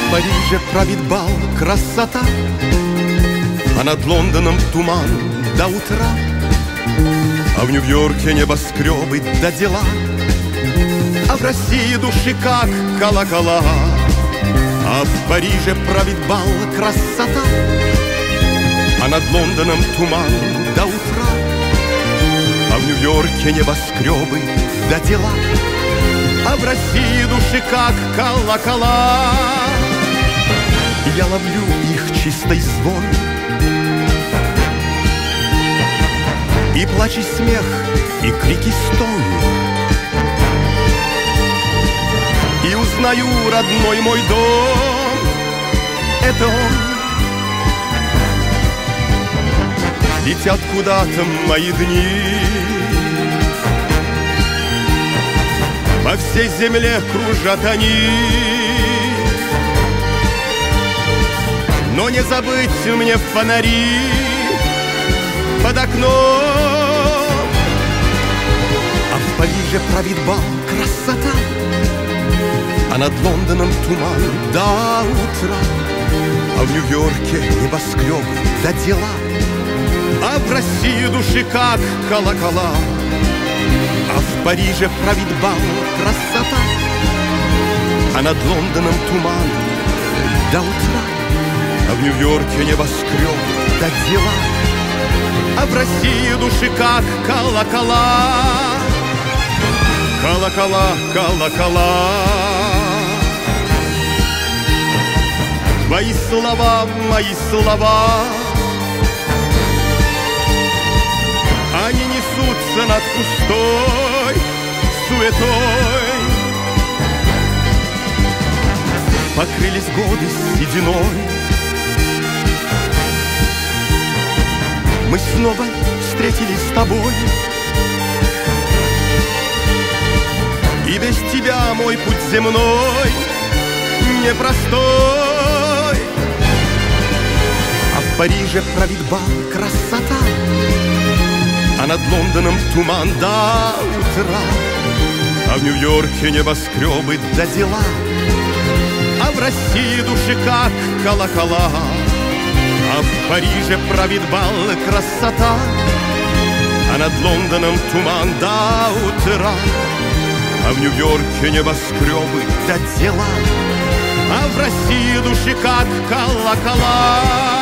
в Париже правит бал красота, а над Лондоном туман до утра, а в Нью-Йорке небоскребы да дела, а в России души как колокола. А в Париже правит бал красота, а над Лондоном туман до утра, а в Нью-Йорке небоскребы да дела, а в России души как колокола. Я ловлю их чистый звон, и плач, и смех, и крики, стон, и узнаю родной мой дом. Это он. Летят куда-то мои дни, по всей земле кружат они, но не забыть мне фонари под окном. А в Париже правит бал красота, а над Лондоном туман до утра, а в Нью-Йорке небоскреб да дела, а в России души как колокола. А в Париже правит бал красота, а над Лондоном туман до утра, а в Нью-Йорке небоскреб да дела, а в России души как колокола. Колокола, колокола. Мои слова, они несутся над пустой суетой. Покрылись годы сединой, мы снова встретились с тобой, и без тебя мой путь земной непростой. А в Париже правит бал красота, а над Лондоном туман до утра, а в Нью-Йорке небоскребы да дела, а в России души как колокола. А в Париже правит бал красота, а над Лондоном туман до утра, а в Нью-Йорке небоскребы да дела, а в России души как колокола.